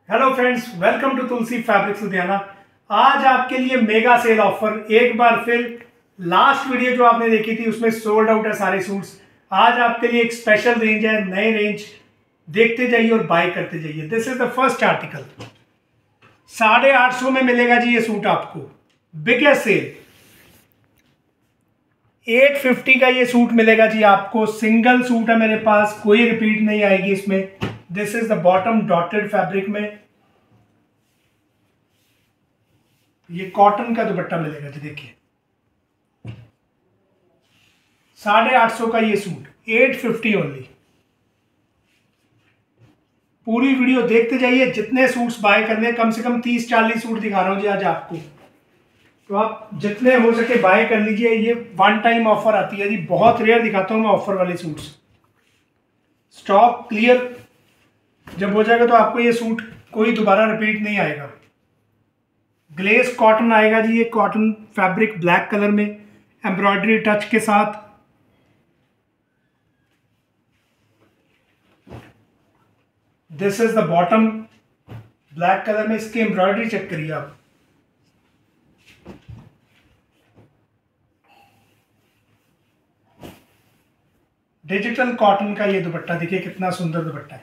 Hello friends, welcome to Tulsi fabrics Ludhiana. आज आपके लिए मेगा सेल ऑफर। एक बार फिर लास्ट वीडियो जो आपने देखी थी उसमें सोल्ड आउट है सारे सूट्स। आज आपके लिए एक स्पेशल रेंज है, नए रेंज देखते जाइए और बाय करते जाइए। This is the first article. 850 में मिलेगा जी ये सूट आपको, बिगेस्ट सेल। 850 का ये सूट मिलेगा जी आपको। सिंगल सूट है मेरे पास, कोई रिपीट नहीं आएगी इसमें। This is the bottom dotted fabric में। ये कॉटन का दुपट्टा मिलेगा जी। देखिए 850 का ये सूट, 850 ओनली। पूरी वीडियो देखते जाइए। जितने सूट्स बाय करने, कम से कम 30-40 सूट दिखा रहा हूं जी आज आपको, तो आप जितने हो सके बाय कर लीजिए। ये वन टाइम ऑफर आती है जी, बहुत रेयर दिखाता हूं मैं ऑफर वाले सूट्स। स्टॉक क्लियर जब हो जाएगा तो आपको ये सूट कोई दोबारा रिपीट नहीं आएगा। ग्लेस कॉटन आएगा जी, ये कॉटन फैब्रिक ब्लैक कलर में एम्ब्रॉयडरी टच के साथ। This is the bottom black colour में। इसकी एम्ब्रॉयडरी चेक करिए आप। डिजिटल कॉटन का ये दुपट्टा देखिए, कितना सुंदर दुपट्टा है।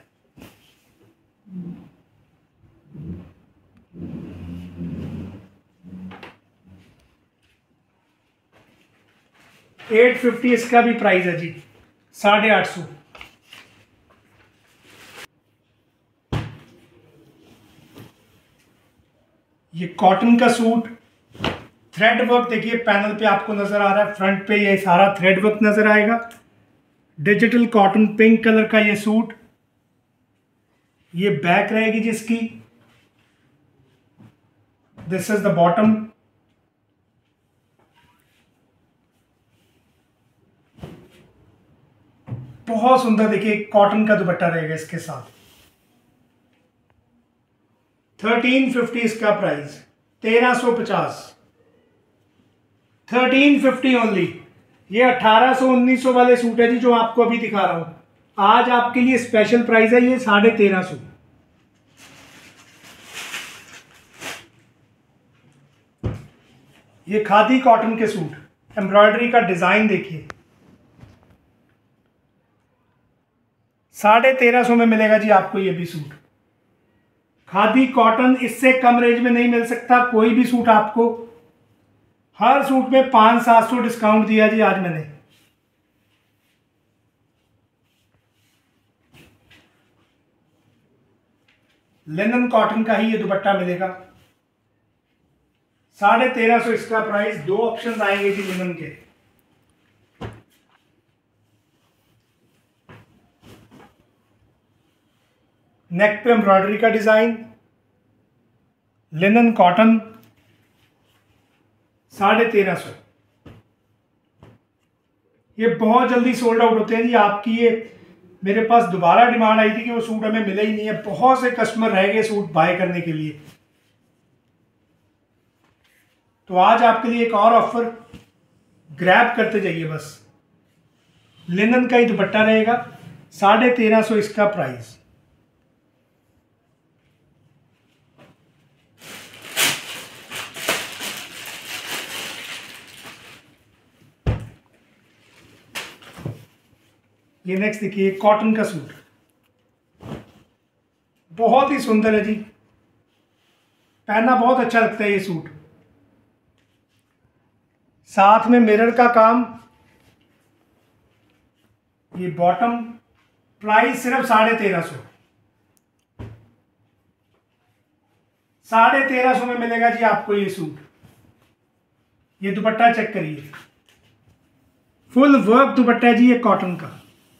$850 इसका भी प्राइस है जी, 850। ये कॉटन का सूट, थ्रेड वर्क देखिए पैनल पे आपको नजर आ रहा है। फ्रंट पे ये सारा थ्रेड वर्क नजर आएगा। डिजिटल कॉटन पिंक कलर का ये सूट। ये बैक रहेगी जिसकी। This is the bottom. बहुत सुंदर देखिए कॉटन का दुपट्टा रहेगा इसके साथ। 1350 इसका प्राइस, 1350। 1350 ओनली। ये 1800-1900 वाले सूट है जी जो आपको अभी दिखा रहा हूं। आज आपके लिए स्पेशल प्राइस है ये 1350। ये खादी कॉटन के सूट, एम्ब्रॉयडरी का डिजाइन देखिए। 1350 में मिलेगा जी आपको ये भी सूट। खादी कॉटन, इससे कम रेंज में नहीं मिल सकता कोई भी सूट आपको। हर सूट में 500-700 डिस्काउंट दिया जी आज मैंने। लिनन कॉटन का ही ये दुपट्टा मिलेगा। 1350 इसका प्राइस। दो ऑप्शन आएंगे जी लिनन के। नेक पे एम्ब्रॉयडरी का डिजाइन, लिनन कॉटन, 1350। ये बहुत जल्दी सोल्ड आउट होते हैं जी आपकी। ये मेरे पास दोबारा डिमांड आई थी कि वो सूट हमें मिले ही नहीं है। बहुत से कस्टमर रह गए सूट बाय करने के लिए। तो आज आपके लिए एक और ऑफर, ग्रैब करते जाइए बस। लिनन का ही दुपट्टा रहेगा, 1350 इसका प्राइस। ये नेक्स्ट देखिए कॉटन का सूट, बहुत ही सुंदर है जी। पहनना बहुत अच्छा लगता है ये सूट। साथ में मिरर का काम। ये बॉटम, प्राइस सिर्फ 1350। 1350 में मिलेगा जी आपको ये सूट। ये दुपट्टा चेक करिए, फुल वर्क दुपट्टा है जी ये कॉटन का।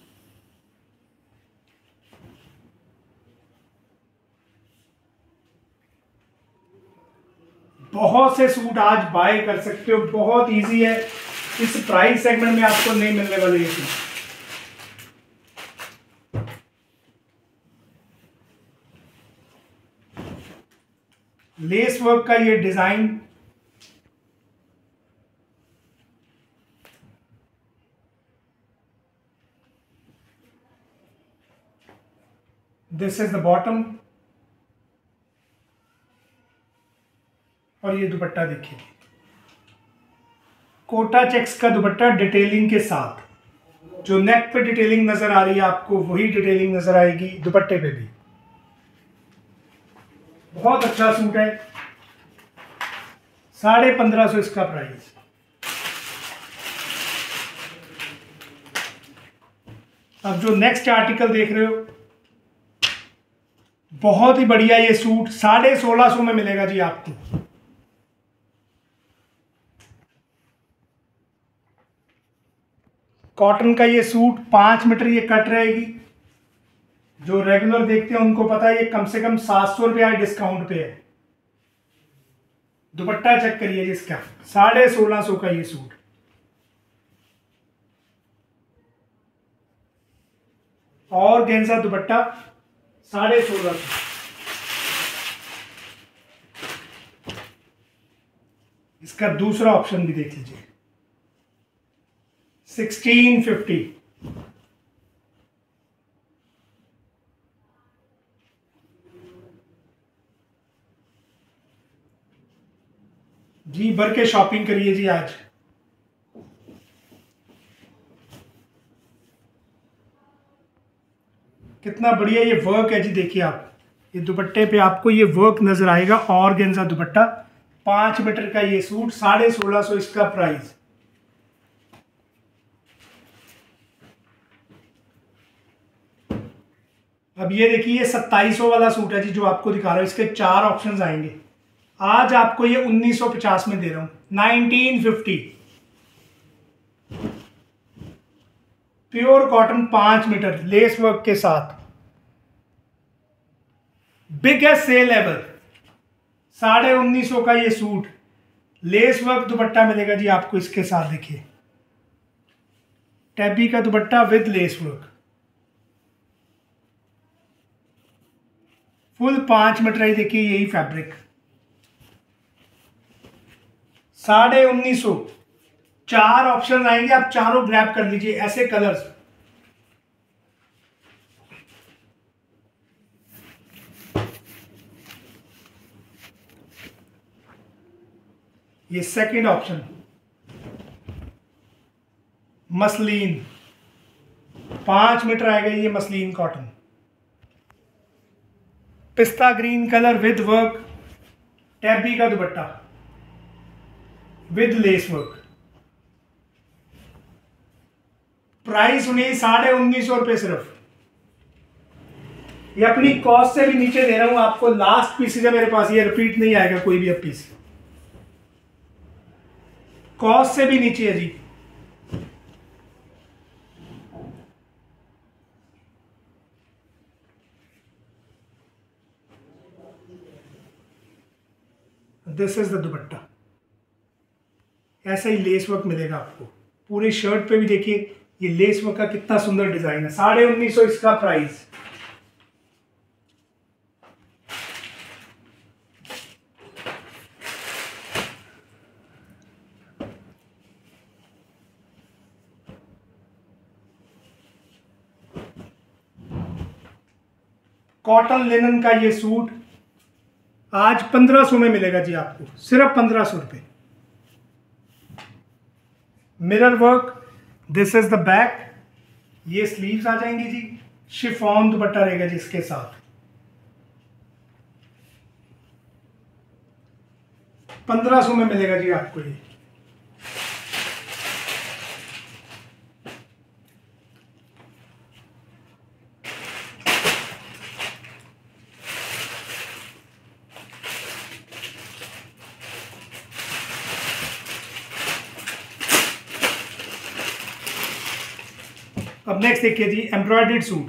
बहुत से सूट आज बाय कर सकते हो, बहुत इजी है। इस प्राइस सेगमेंट में आपको नहीं मिलने वाले ये सूट। लेस वर्क का ये design, this is the bottom. और ये दुपट्टा देखिए, कोटा चेक्स का दुपट्टा डिटेलिंग के साथ। जो नेक पे डिटेलिंग नजर आ रही है आपको, वही डिटेलिंग नजर आएगी दुपट्टे पे भी। बहुत अच्छा सूट है, 1550 इसका प्राइस। अब जो नेक्स्ट आर्टिकल देख रहे हो, बहुत ही बढ़िया ये सूट 1650 में मिलेगा जी आपको। कॉटन का ये सूट 5 मीटर ये कट रहेगी। जो रेगुलर देखते हैं उनको पता है ये कम से कम 700 रुपया डिस्काउंट पे है। दुपट्टा चेक करिए जिसका 1650 का ये सूट। और गेंजा दुपट्टा 1650। इसका दूसरा ऑप्शन भी देख लीजिए 1650। जी भर के शॉपिंग करिए जी आज। कितना बढ़िया ये वर्क है जी, देखिए आप, ये दुपट्टे पे आपको ये वर्क नजर आएगा। और गेंजा दुपट्टा 5 मीटर का ये सूट 1650 इसका प्राइस। अब ये देखिए ये 2700 वाला सूट है जी जो आपको दिखा रहा हूं। इसके 4 ऑप्शंस आएंगे। आज आपको ये 1950 में दे रहा हूं, 1950। Pure cotton 5 metre lace work के साथ, बिगेस्ट सेल एवर। 1950 का ये सूट, लेस वर्क दुपट्टा मिलेगा जी आपको इसके साथ। देखिए टैबी का dupatta with lace work, full 5 metre है। देखिए यही फैब्रिक 1950। 4 ऑप्शन आएंगे, आप चारों ग्रैब कर लीजिए। ऐसे कलर्स, ये सेकंड ऑप्शन मसलिन 5 मीटर आएगा ये muslin cotton. Pista green colour with work, tabby का dupatta with lace work. Price उन्हें 1950 रुपये सिर्फ। ये अपनी कॉस्ट से भी नीचे दे रहा हूं आपको। लास्ट पीसेज है मेरे पास, ये रिपीट नहीं आएगा कोई भी अब पीस। कॉस्ट से भी नीचे है जी। This is the dupatta. ऐसा ही लेस वर्क मिलेगा आपको पूरे शर्ट पे भी। देखिए ये लेस वर्क का कितना सुंदर डिजाइन है। 1950 इसका प्राइस। कॉटन लिनन का ये सूट आज 1500 में मिलेगा जी आपको, सिर्फ 1500 रुपये। Mirror work, this is the back. ये स्लीव्स आ जाएंगी जी। शिफॉन दुपट्टा रहेगा जी इसके साथ। 1500 में मिलेगा जी आपको ये। अब नेक्स्ट देखिए जी एम्ब्रॉयडर्ड सूट।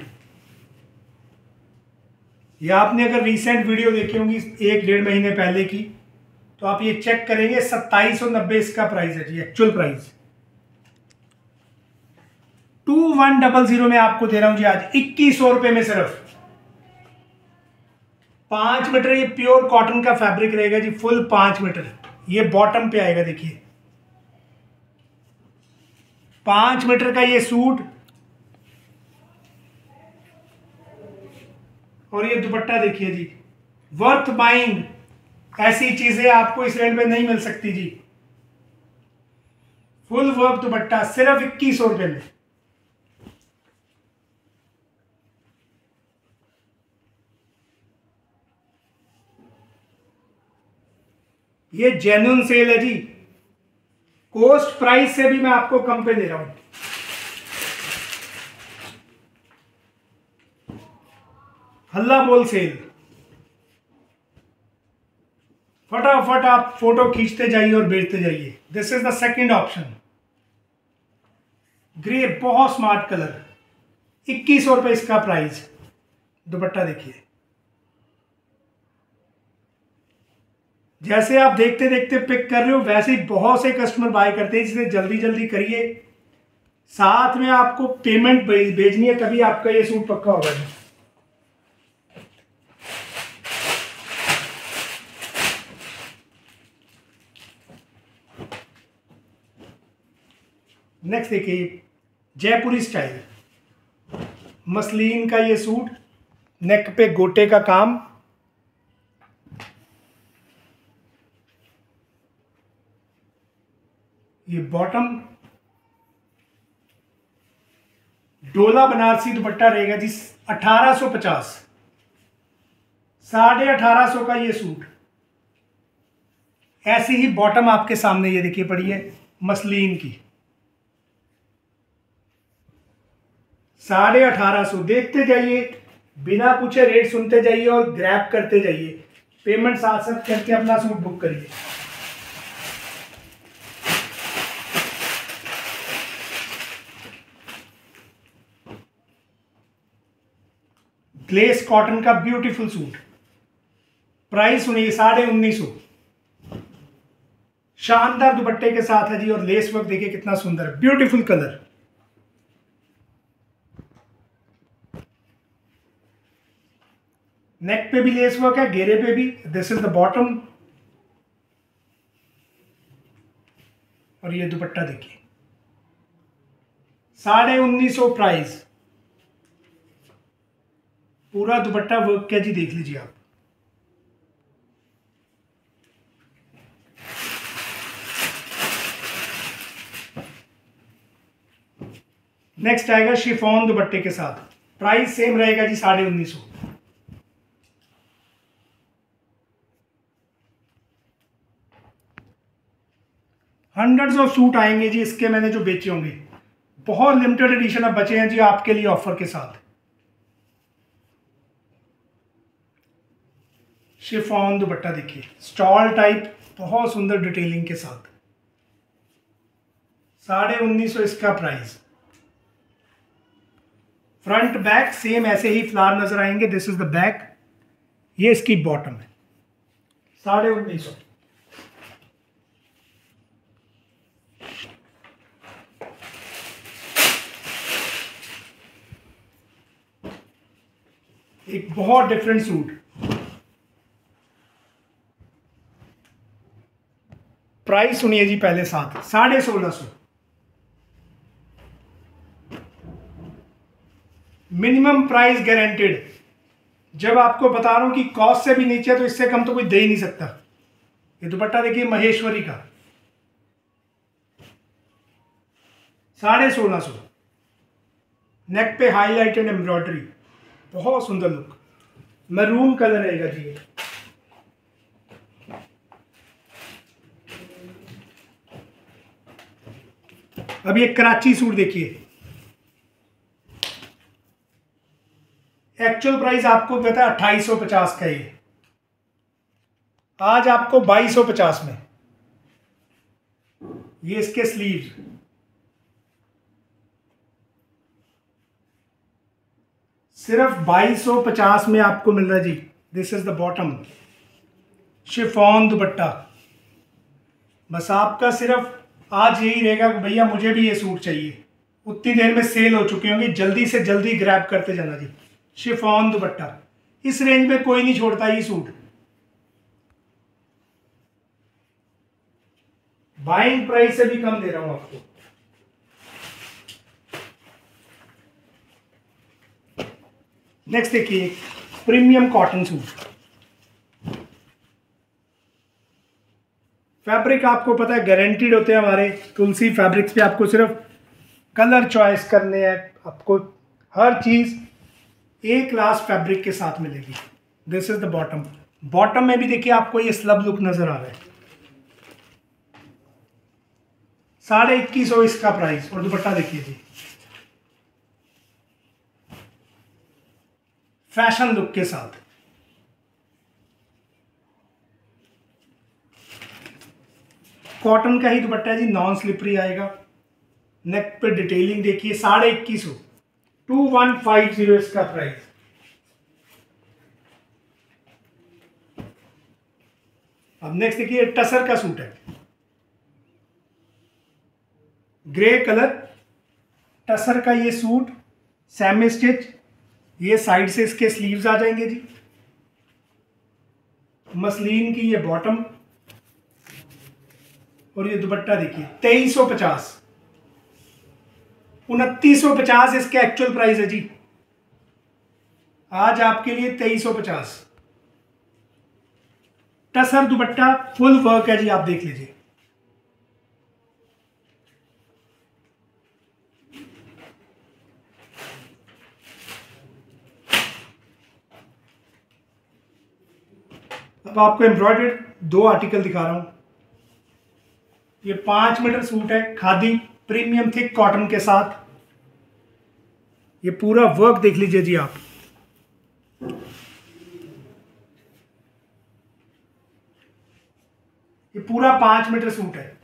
ये आपने अगर रीसेंट वीडियो देखी होंगी 1-1.5 महीने पहले की, तो आप ये चेक करेंगे 2790 इसका प्राइस है जी, एक्चुअल प्राइस। 2100 में आपको दे रहा हूं जी आज 2100 रुपए में सिर्फ। 5 मीटर ये प्योर कॉटन का फैब्रिक रहेगा जी, फुल 5 मीटर। ये बॉटम पे आएगा देखिए। 5 मीटर का ये सूट और ये दुपट्टा देखिए जी, वर्थ बाइंग। ऐसी चीजें आपको इस रेंज में नहीं मिल सकती जी। फुल वर्क दुपट्टा सिर्फ 2100 रुपए में। ये जेन्युइन सेल है जी, कॉस्ट प्राइस से भी मैं आपको कम पे दे रहा हूं। हल्ला बोल सेल। फटाफट आप फोटो खींचते जाइए और बेचते जाइए। This is the second option, grey, बहुत स्मार्ट कलर, 2100 रुपए इसका प्राइस। दुपट्टा देखिए, जैसे आप देखते देखते पिक कर रहे हो वैसे ही बहुत से कस्टमर बाय करते हैं, इसलिए जल्दी जल्दी करिए। साथ में आपको पेमेंट भेजनी है, तभी आपका ये सूट पक्का होगा। नेक्स्ट देखिए, जयपुरी स्टाइल मसलिन का ये सूट, नेक पे गोटे का काम, ये बॉटम, डोला बनारसी दुपट्टा रहेगा जी 1850, 1850 का ये सूट। ऐसी ही बॉटम आपके सामने ये देखिए पड़ी है मसलिन की, 1850। देखते जाइए, बिना पूछे रेट सुनते जाइए और ग्रैब करते जाइए। पेमेंट साथ साथ करके अपना सूट बुक करिए। ग्लेस कॉटन का ब्यूटीफुल सूट, प्राइस सुनिए 1950। शानदार दुपट्टे के साथ है जी, और लेस वर्क देखिए कितना सुंदर है, ब्यूटीफुल कलर। नेक पे भी लेस वर्क है, घेरे पे भी। दिस इज द बॉटम, और ये दुपट्टा देखिए 1950 प्राइस। पूरा दुपट्टा वर्क क्या जी, देख लीजिए आप। नेक्स्ट आएगा शिफॉन दुपट्टे के साथ, प्राइस सेम रहेगा जी 1950। हंड्रेड्स ऑफ सूट आएंगे जी इसके, मैंने जो बेचे होंगे। बहुत लिमिटेड एडिशन अब बचे हैं जी आपके लिए ऑफर के साथ। शिफॉन दुपट्टा देखिए, स्टॉल टाइप, बहुत सुंदर डिटेलिंग के साथ, 1950 इसका प्राइस। फ्रंट बैक सेम ऐसे ही फ्लावर नजर आएंगे। दिस इज द बैक, ये इसकी बॉटम है, 1950। एक बहुत डिफरेंट सूट, प्राइस सुनिए जी पहले साथ, 1650। Minimum price guaranteed. जब आपको बता रहा हूं कि कॉस्ट से भी नीचे, तो इससे कम तो कोई दे ही नहीं सकता। ये दुपट्टा देखिए महेश्वरी का, 1650। नेक पे हाईलाइटेड एम्ब्रॉयडरी, बहुत सुंदर लुक, मैरून कलर रहेगा जी ये। अब ये कराची सूट देखिए, एक्चुअल प्राइस आपको पता है 2850 का, ये आज आपको 2250 में। ये इसके स्लीव्स, सिर्फ 2250 में आपको मिल रहा है जी। This is the bottom, chiffon dupatta. बस आपका सिर्फ आज यही रहेगा कि भैया मुझे भी ये सूट चाहिए। उतनी देर में सेल हो चुके होंगे, जल्दी से जल्दी ग्रैब करते जाना जी। शिफॉन दुपट्टा, इस रेंज में कोई नहीं छोड़ता ये सूट। बाइंग प्राइस से भी कम दे रहा हूं आपको। नेक्स्ट देखिए, प्रीमियम कॉटन सूट, फैब्रिक आपको पता है गारंटीड होते हैं हमारे तुलसी फैब्रिक्स पे। आपको सिर्फ कलर चॉइस करने हैं, आपको हर चीज़ ए क्लास फैब्रिक के साथ मिलेगी। This is the bottom. Bottom में भी देखिए आपको ये स्लब लुक नजर आ रहा है। 2150 इसका प्राइस। और दुपट्टा देखिए जी, फैशन लुक के साथ। कॉटन का ही दुपट्टा है जी, नॉन स्लिपरी आएगा। नेक पे डिटेलिंग देखिए, 2150, 2150 इसका प्राइस। अब नेक्स्ट देखिए, टसर का सूट है, ग्रे कलर, टसर का ये सूट, सेमी स्टिच। ये साइड से इसके स्लीव्स आ जाएंगे जी। मसलिन की ये बॉटम और ये दुपट्टा देखिए, 2350, 2950 इसके एक्चुअल प्राइस है जी। आज आपके लिए 2350। टसर दुपट्टा, फुल वर्क है जी, आप देख लीजिए। अब आपको एम्ब्रॉयडर्ड 2 आर्टिकल दिखा रहा हूं। ये 5 मीटर सूट है, खादी प्रीमियम थिक कॉटन के साथ। ये पूरा वर्क देख लीजिए जी आप। ये पूरा 5 मीटर सूट है।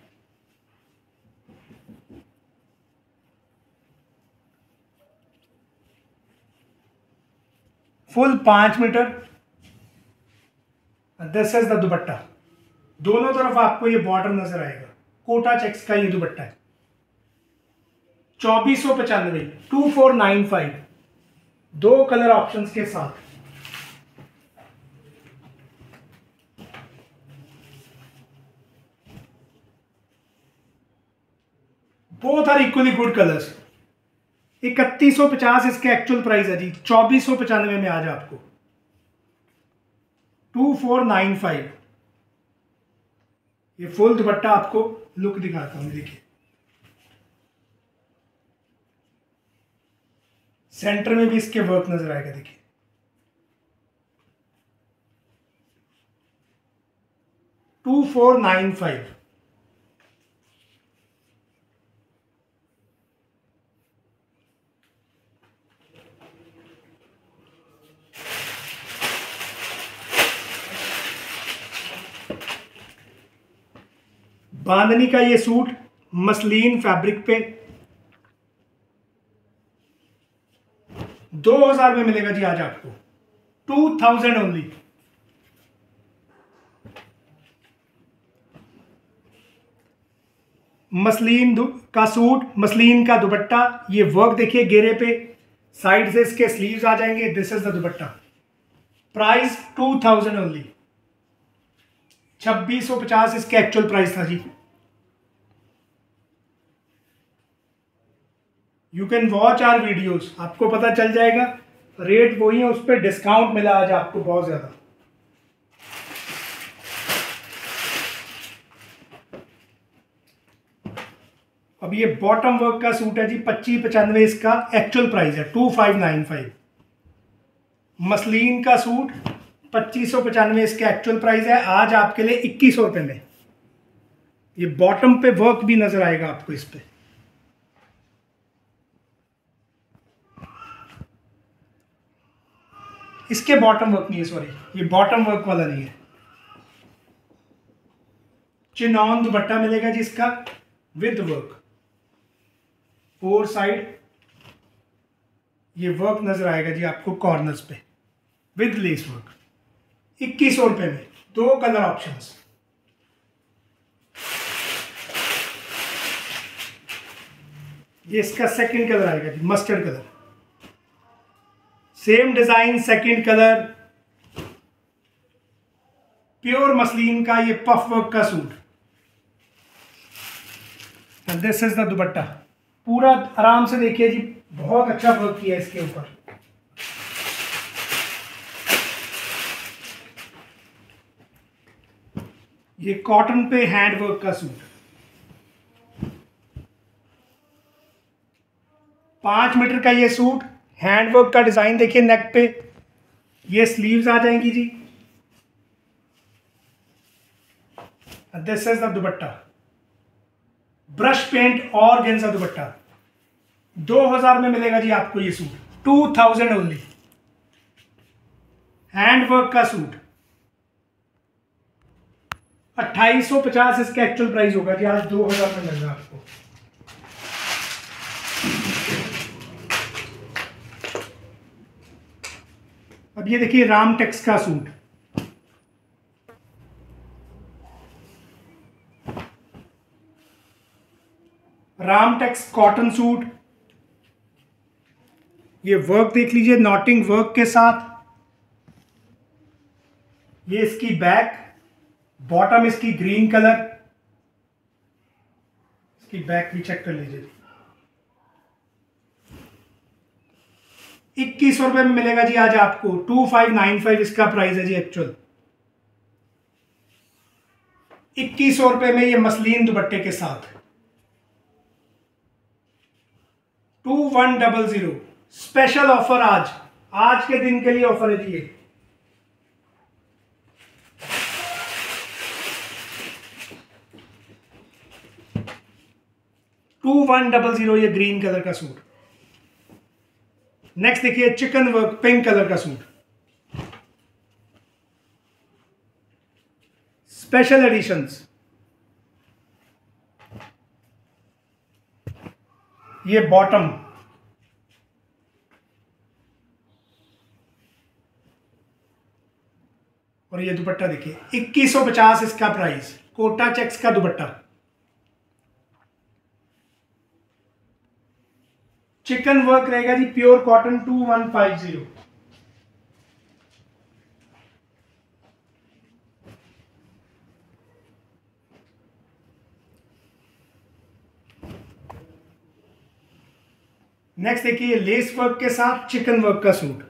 Full 5 metre. This is the dupatta. दोनों तरफ आपको ये बॉर्डर नजर आएगा। कोटा चेक्स का ये दुपट्टा है। 2495, 2495, 2 कलर ऑप्शंस के साथ। Both are equally good colours. 3150 इसके एक्चुअल प्राइस है जी। 2495 में आज आपको 2495। ये फुल दुपट्टा आपको लुक दिखाता हूं, देखिए। सेंटर में भी इसके वर्क नजर आएगा, देखिए। $2495। बांधनी का ये सूट मसलिन फैब्रिक पे 2000 में मिलेगा जी आज आपको। 2000 ओनली। मसलिन का सूट, मसलिन का दुपट्टा। ये वर्क देखिए घेरे पे, साइड से इसके स्लीव्स आ जाएंगे। This is the dupatta. Price 2000 only. 2650 इसके एक्चुअल प्राइस था जी। You can watch our videos, आपको पता चल जाएगा। रेट वही है, उस पर डिस्काउंट मिला आज आपको बहुत ज्यादा। अब ये बॉटम वर्क का सूट है जी, 2595 इसका एक्चुअल प्राइस है। 2595। मसलिन का सूट 2595 इसके एक्चुअल प्राइस है। आज आपके लिए 2100 रुपये में। ये बॉटम पे वर्क भी नजर आएगा आपको इस पे। इसके बॉटम वर्क नहीं है, सॉरी, ये बॉटम वर्क वाला नहीं है। चिनॉन दुपट्टा मिलेगा जी इसका विद वर्क। 4 साइड ये वर्क नजर आएगा जी आपको कॉर्नर्स पे विद लेस वर्क। 2100 रुपये में 2 कलर ऑप्शंस। ये इसका सेकंड कलर आएगा जी, mustard colour. Same design, second colour. Pure muslin का ये पफ वर्क का suit. This is the dupatta. पूरा आराम से देखिए जी, बहुत अच्छा वर्क किया है इसके ऊपर। ये कॉटन पे हैंडवर्क का सूट, 5 मीटर का ये सूट, हैंडवर्क का डिजाइन देखिए नेक पे, ये स्लीव्स आ जाएंगी जी। This is the dupatta, brush paint और गेंजा दुपट्टा। 2000 में मिलेगा जी आपको ये सूट, 2000 ओनली। हैंडवर्क का सूट 2850 इसका एक्चुअल प्राइस होगा जी, आज 2000 में मिल रहा है आपको। अब ये देखिए रामटेक्स का सूट, रामटेक्स कॉटन सूट। ये वर्क देख लीजिए नॉटिंग वर्क के साथ। ये इसकी बैक, बॉटम इसकी ग्रीन कलर, इसकी बैक भी चेक कर लीजिए। 2100 रुपए में मिलेगा जी आज आपको, 2595 इसका प्राइस है जी एक्चुअल। 2100 रुपए में ये मसलिन दुपट्टे के साथ, 2100 स्पेशल ऑफर, आज के दिन के लिए ऑफर है जी ये। $2100 ये ग्रीन कलर का सूट। नेक्स्ट देखिए चिकन वर्क पिंक कलर का सूट, स्पेशल एडिशंस। ये बॉटम, और ये दुपट्टा देखिए 2150 इसका प्राइस, कोटा चेक्स का दुपट्टा। चिकन वर्क रहेगा जी प्योर कॉटन, 2150। नेक्स्ट देखिए लेस वर्क के साथ चिकन वर्क का सूट,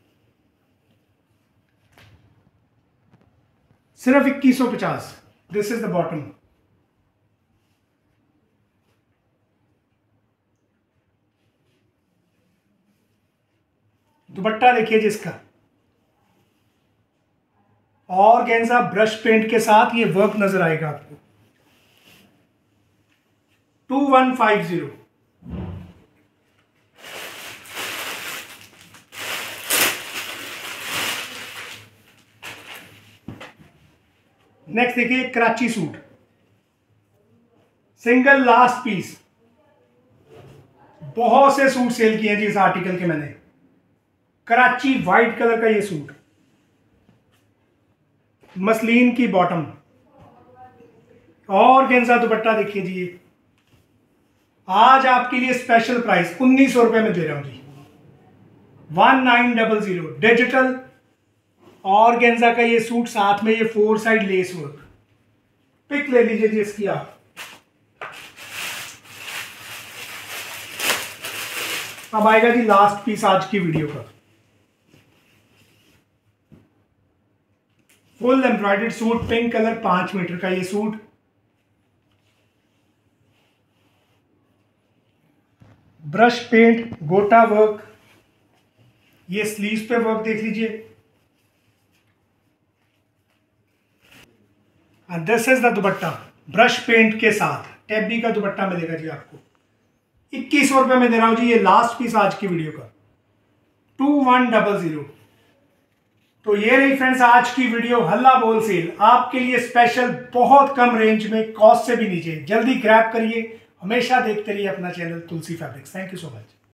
सिर्फ 2150। This is the bottom. Dupatta देखिए जिसका, और गेंजा ब्रश पेंट के साथ ये वर्क नजर आएगा आपको, 2150। नेक्स्ट देखिए Karachi suit, single last piece. बहुत से सूट सेल किए जी इस आर्टिकल के मैंने। कराची वाइट कलर का ये सूट, मसलिन की बॉटम, और गेंजा दुपट्टा देखिए जी। आज आपके लिए स्पेशल प्राइस 1900 रुपए में दे रहा हूं जी, 1900 डिजिटल और गेंजा का ये सूट, साथ में ये 4 साइड लेस वर्क। पिक ले लीजिए जी इसकी आप। अब आएगा जी लास्ट पीस आज की वीडियो का, full embroidered suit, pink colour, 5 metre का ये suit. Brush paint, gota work, ये स्लीव्स पे वर्क देख लीजिए। And this is the dupatta, brush paint के साथ टैबी का दुपट्टा मिलेगा जी आपको। 2100 रुपए में दे रहा हूं जी, ये लास्ट पीस आज की वीडियो का, 2100। तो ये रही फ्रेंड्स आज की वीडियो, हल्ला बोल सेल आपके लिए स्पेशल, बहुत कम रेंज में, कॉस्ट से भी नीचे। जल्दी ग्रैब करिए, हमेशा देखते रहिए अपना channel Tulsi fabrics. Thank you so much.